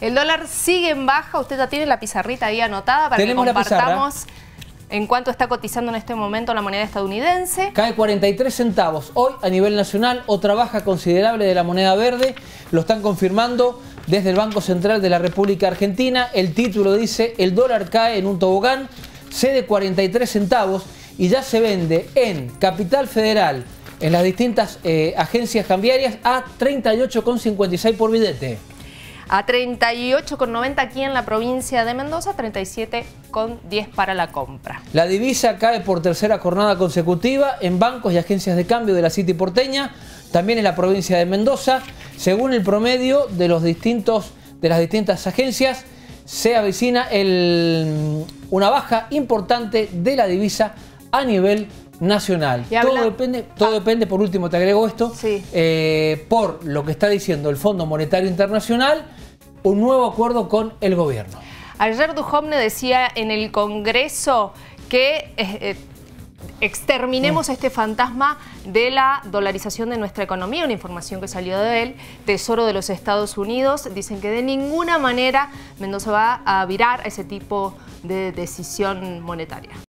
El dólar sigue en baja. Usted ya tiene la pizarrita ahí anotada para que compartamos en cuánto está cotizando en este momento la moneda estadounidense. Cae 43 centavos hoy a nivel nacional, otra baja considerable de la moneda verde. Lo están confirmando desde el Banco Central de la República Argentina. El título dice: el dólar cae en un tobogán, cede 43 centavos y ya se vende en Capital Federal, en las distintas agencias cambiarias, a 38,56 por billete. A 38,90 aquí en la provincia de Mendoza, 37,10 para la compra. La divisa cae por tercera jornada consecutiva en bancos y agencias de cambio de la City porteña, también en la provincia de Mendoza. Según el promedio de las distintas agencias, se avecina una baja importante de la divisa a nivel nacional. Todo depende, por último te agrego esto, sí, por lo que está diciendo el Fondo Monetario Internacional, un nuevo acuerdo con el gobierno. Ayer Duhovne decía en el Congreso que exterminemos este fantasma de la dolarización de nuestra economía, una información que salió de él. Tesoro de los Estados Unidos dicen que de ninguna manera Mendoza va a virar a ese tipo de decisión monetaria.